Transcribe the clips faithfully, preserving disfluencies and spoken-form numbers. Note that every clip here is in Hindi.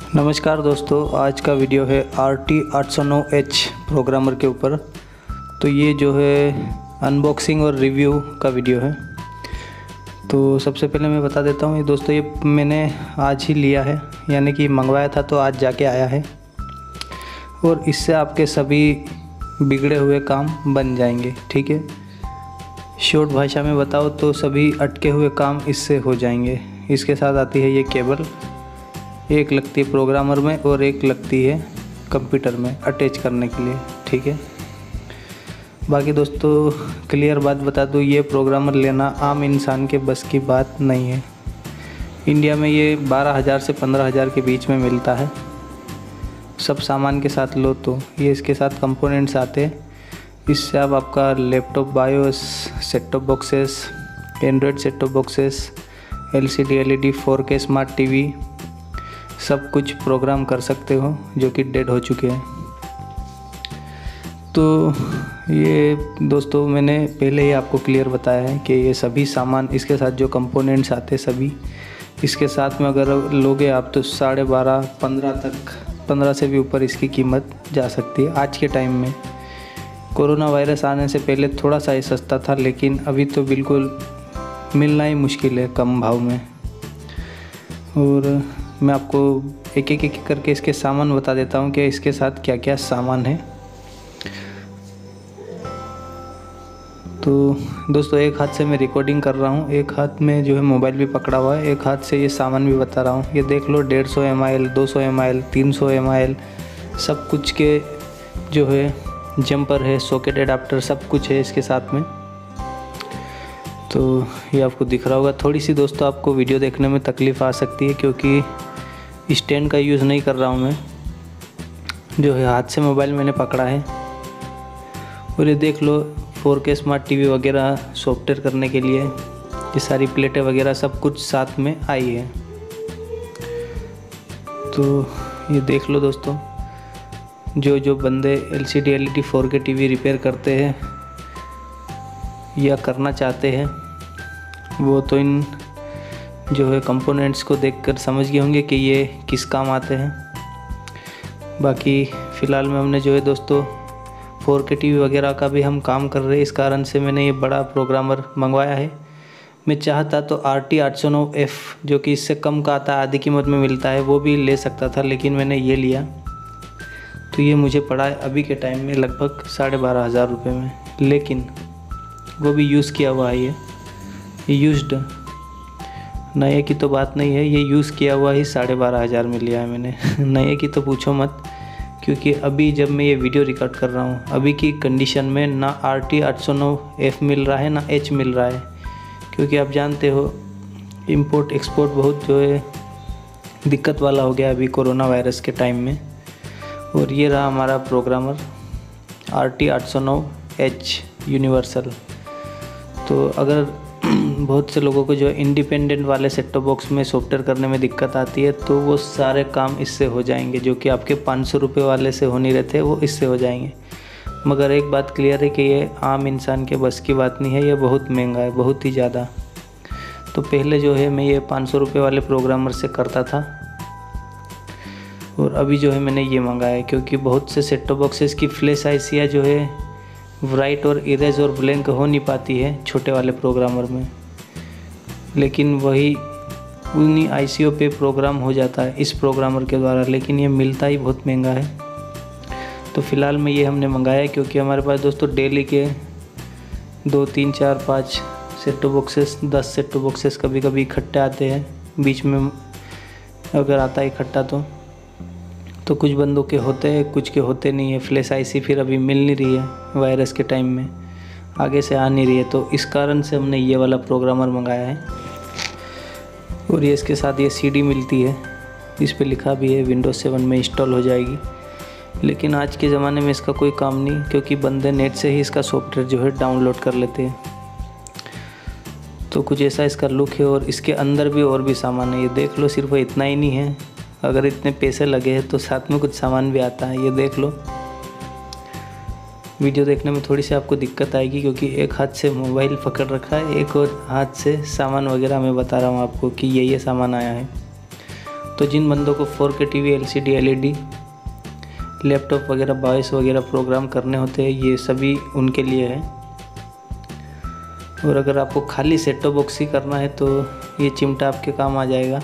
नमस्कार दोस्तों, आज का वीडियो है आर टी आठ सौ नौ एच प्रोग्रामर के ऊपर। तो ये जो है अनबॉक्सिंग और रिव्यू का वीडियो है। तो सबसे पहले मैं बता देता हूँ ये दोस्तों, ये मैंने आज ही लिया है, यानी कि मंगवाया था तो आज जाके आया है। और इससे आपके सभी बिगड़े हुए काम बन जाएंगे। ठीक है, शॉर्ट भाषा में बताओ तो सभी अटके हुए काम इससे हो जाएंगे। इसके साथ आती है ये केबल, एक लगती है प्रोग्रामर में और एक लगती है कंप्यूटर में अटैच करने के लिए। ठीक है, बाकी दोस्तों क्लियर बात बता दूँ, ये प्रोग्रामर लेना आम इंसान के बस की बात नहीं है। इंडिया में ये बारह हज़ार से पंद्रह हज़ार के बीच में मिलता है। सब सामान के साथ लो तो ये इसके साथ कंपोनेंट्स आते हैं। इससे आप आपका laptop, BIOS, set top boxes, Android set top boxes, L C D, L E D, four K smart TV सब कुछ प्रोग्राम कर सकते हो जो कि डेड हो चुके हैं। तो ये दोस्तों मैंने पहले ही आपको क्लियर बताया है कि ये सभी सामान, इसके साथ जो कंपोनेंट्स आते हैं सभी इसके साथ में अगर लोगे आप तो साढ़े बारह पंद्रह तक, पंद्रह से भी ऊपर इसकी कीमत जा सकती है आज के टाइम में। कोरोना वायरस आने से पहले थोड़ा सा ही सस्ता था, लेकिन अभी तो बिल्कुल मिलना ही मुश्किल है कम भाव में। और मैं आपको एक एक एक करके इसके सामान बता देता हूँ कि इसके साथ क्या क्या सामान है। तो दोस्तों एक हाथ से मैं रिकॉर्डिंग कर रहा हूँ, एक हाथ में जो है मोबाइल भी पकड़ा हुआ है, एक हाथ से ये सामान भी बता रहा हूँ। ये देख लो, डेढ़ सौ एम आई एल, दो सौ एम आई एल, तीन सौ एम आई एल सब कुछ के जो है जंपर है, सॉकेट एडाप्टर सब कुछ है इसके साथ में। तो ये आपको दिख रहा होगा। थोड़ी सी दोस्तों आपको वीडियो देखने में तकलीफ़ आ सकती है क्योंकि स्टैंड का यूज़ नहीं कर रहा हूँ मैं, जो है हाथ से मोबाइल मैंने पकड़ा है। और ये देख लो, फोर के स्मार्ट टीवी वगैरह सॉफ्टवेयर करने के लिए ये सारी प्लेटें वगैरह सब कुछ साथ में आई है। तो ये देख लो दोस्तों, जो जो बंदे L C D, L E D, four K TV repair करते हैं या करना चाहते हैं वो तो इन जो है कंपोनेंट्स को देखकर समझ गए होंगे कि ये किस काम आते हैं। बाकी फ़िलहाल में हमने जो है दोस्तों फोर के टीवी वगैरह का भी हम काम कर रहे हैं, इस कारण से मैंने ये बड़ा प्रोग्रामर मंगवाया है। मैं चाहता तो आर टी आठ सौ नौ एफ जो कि इससे कम का आता है, आधी कीमत में मिलता है, वो भी ले सकता था, लेकिन मैंने ये लिया। तो ये मुझे पड़ा है अभी के टाइम में लगभग साढ़े बारह हज़ार रुपये में, लेकिन वो भी यूज़ किया हुआ है। ये ये यूज्ड, नए की तो बात नहीं है, ये यूज़ किया हुआ ही साढ़े बारह हज़ार में लिया है मैंने। नए की तो पूछो मत, क्योंकि अभी जब मैं ये वीडियो रिकॉर्ड कर रहा हूँ अभी की कंडीशन में ना आर टी आठ सौ नौ एफ मिल रहा है ना एच मिल रहा है, क्योंकि आप जानते हो इंपोर्ट एक्सपोर्ट बहुत जो है दिक्कत वाला हो गया अभी कोरोना वायरस के टाइम में। और ये रहा हमारा प्रोग्रामर आर टी आठ सौ नौ एच यूनिवर्सल। तो अगर बहुत से लोगों को जो इंडिपेंडेंट वाले सेट टॉप बॉक्स में सॉफ्टवेयर करने में दिक्कत आती है, तो वो सारे काम इससे हो जाएंगे, जो कि आपके पाँच सौ रुपये वाले से हो नहीं रहे थे वो इससे हो जाएंगे। मगर एक बात क्लियर है कि ये आम इंसान के बस की बात नहीं है, ये बहुत महंगा है, बहुत ही ज़्यादा। तो पहले जो है मैं ये पाँच सौ रुपये वाले प्रोग्रामर से करता था और अभी जो है मैंने ये मंगाया है, क्योंकि बहुत से सेट टॉप बॉक्सेस की फ्लैश आईसियाँ जो है राइट और इरेज और ब्लैंक हो नहीं पाती है छोटे वाले प्रोग्रामर में, लेकिन वही उन्हीं आईसीओ पे प्रोग्राम हो जाता है इस प्रोग्रामर के द्वारा, लेकिन ये मिलता ही बहुत महंगा है। तो फ़िलहाल में ये हमने मंगाया है क्योंकि हमारे पास दोस्तों डेली के दो तीन चार पाँच सेट टॉप बॉक्सेस, दस सेट टॉप बॉक्सेस कभी कभी इकट्ठे आते हैं, बीच में अगर आता है इकट्ठा तो तो कुछ बंदों के होते हैं, कुछ के होते नहीं है। फ्लैश आईसी फिर अभी मिल नहीं रही है वायरस के टाइम में, आगे से आ नहीं रही है, तो इस कारण से हमने ये वाला प्रोग्रामर मंगाया है। और ये इसके साथ ये सीडी मिलती है, इस पे लिखा भी है विंडोज सेवन में इंस्टॉल हो जाएगी, लेकिन आज के ज़माने में इसका कोई काम नहीं, क्योंकि बंदे नेट से ही इसका सॉफ्टवेयर जो है डाउनलोड कर लेते हैं। तो कुछ ऐसा इसका लुक है। और इसके अंदर भी और भी सामान है, ये देख लो, सिर्फ इतना ही नहीं है, अगर इतने पैसे लगे हैं तो साथ में कुछ सामान भी आता है। ये देख लो, वीडियो देखने में थोड़ी सी आपको दिक्कत आएगी क्योंकि एक हाथ से मोबाइल पकड़ रखा है, एक और हाथ से सामान वगैरह मैं बता रहा हूँ आपको कि ये ये सामान आया है। तो जिन बंदों को four K TV, LCD, LED, laptop वगैरह, वॉइस वगैरह प्रोग्राम करने होते हैं, ये सभी उनके लिए है। और अगर आपको खाली सेट टॉप बॉक्स ही करना है तो ये चिमटा आपके काम आ जाएगा।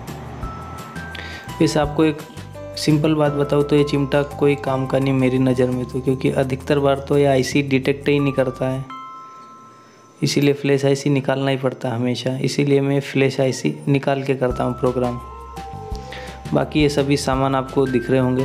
वैसे आपको एक सिंपल बात बताऊँ तो ये चिमटा कोई काम का नहीं मेरी नज़र में तो, क्योंकि अधिकतर बार तो ये आईसी डिटेक्ट ही नहीं करता है, इसीलिए फ्लैश आईसी निकालना ही पड़ता है हमेशा। इसीलिए मैं फ्लैश आईसी निकाल के करता हूँ प्रोग्राम। बाकी ये सभी सामान आपको दिख रहे होंगे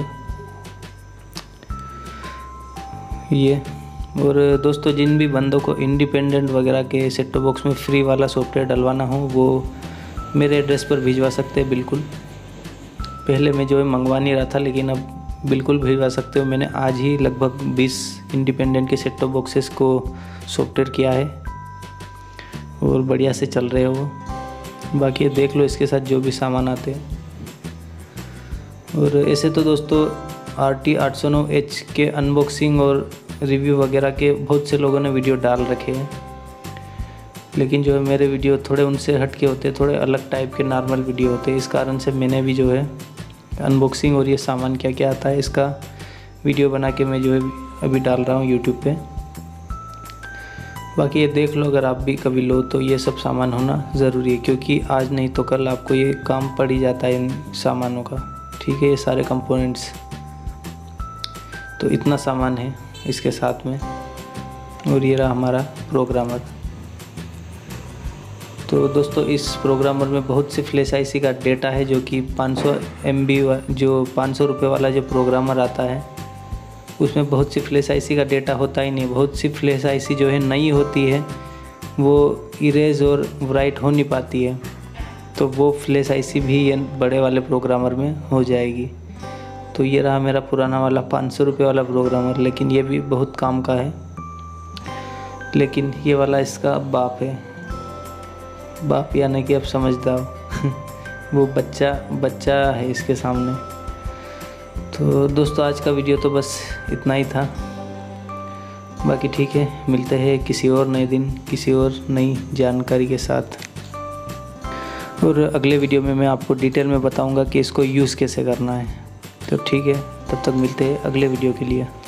ये। और दोस्तों जिन भी बंदों को इंडिपेंडेंट वगैरह के सेट टॉप बॉक्स में फ्री वाला सॉफ्टवेयर डलवाना हो वो मेरे एड्रेस पर भिजवा सकते हैं बिल्कुल। पहले मैं जो है मंगवा नहीं रहा था, लेकिन अब बिल्कुल भिजवा सकते हो। मैंने आज ही लगभग बीस इंडिपेंडेंट के सेट टॉप बॉक्सेस को सॉफ्टवेयर किया है और बढ़िया से चल रहे हो वो। बाकी ये देख लो इसके साथ जो भी सामान आते हैं। और ऐसे तो दोस्तों आर टी आठ सौ नौ एच के अनबॉक्सिंग और रिव्यू वगैरह के बहुत से लोगों ने वीडियो डाल रखे हैं, लेकिन जो है मेरे वीडियो थोड़े उनसे हट के होते हैं, थोड़े अलग टाइप के नॉर्मल वीडियो होते हैं। इस कारण से मैंने भी जो है अनबॉक्सिंग और ये सामान क्या क्या आता है इसका वीडियो बना के मैं जो है अभी डाल रहा हूँ यूट्यूब पे। बाकी ये देख लो, अगर आप भी कभी लो तो ये सब सामान होना ज़रूरी है, क्योंकि आज नहीं तो कल आपको ये काम पड़ ही जाता है इन सामानों का। ठीक है, ये सारे कंपोनेंट्स, तो इतना सामान है इसके साथ में। और ये रहा हमारा प्रोग्रामर। तो दोस्तों इस प्रोग्रामर में बहुत सी फ्लैश आईसी का डेटा है, जो कि पाँच सौ एम बी जो पाँच सौ रुपये वाला जो प्रोग्रामर आता है उसमें बहुत सी फ्लैश आईसी का डेटा होता ही नहीं। बहुत सी फ्लैश आईसी जो है नई होती है, वो इरेज और राइट हो नहीं पाती है, तो वो फ्लैश आईसी भी ये बड़े वाले प्रोग्रामर में हो जाएगी। तो ये रहा मेरा पुराना वाला पाँच सौ रुपये वाला प्रोग्रामर, लेकिन ये भी बहुत काम का है। लेकिन ये वाला इसका बाप है, बाप यानी कि आप समझदार वो बच्चा बच्चा है इसके सामने। तो दोस्तों आज का वीडियो तो बस इतना ही था। बाकी ठीक है, मिलते हैं किसी और नए दिन किसी और नई जानकारी के साथ, और अगले वीडियो में मैं आपको डिटेल में बताऊंगा कि इसको यूज़ कैसे करना है। तो ठीक है, तब तक मिलते हैं अगले वीडियो के लिए।